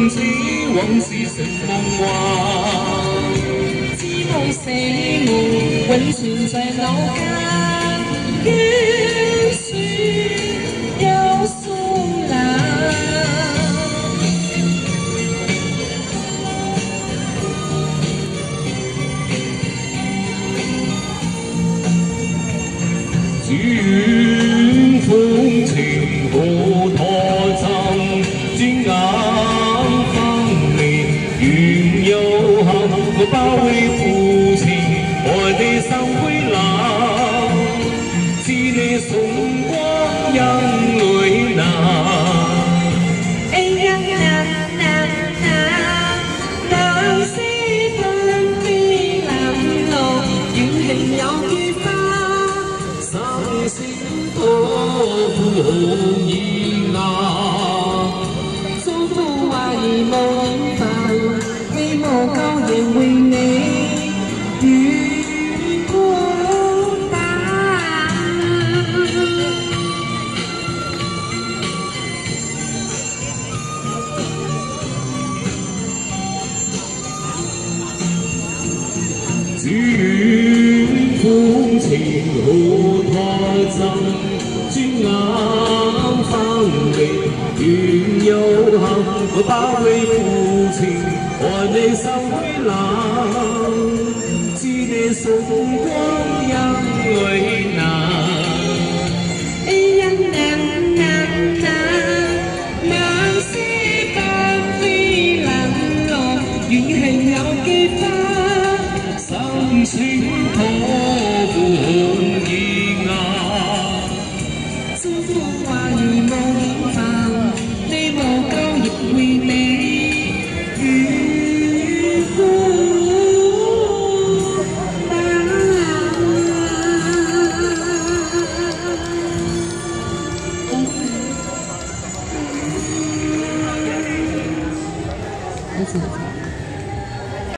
起往事成梦幻。 只梦四夢永存在腦間，遠處有蘇蘭。 只願風情何台曾轉眼分離，緣有幸我包為負情，愛你心灰冷，知你送光陰淚難。 哎呀呀呀呀，兩絲對邊南路，遠行有雨花。 三星多紅熱鬧， 祝福話兒無遠帆，希望舊年為你與孤單。 只願風情何台曾轉眼分離，緣有幸我包你負情，愛你心灰冷，知你送光陰淚。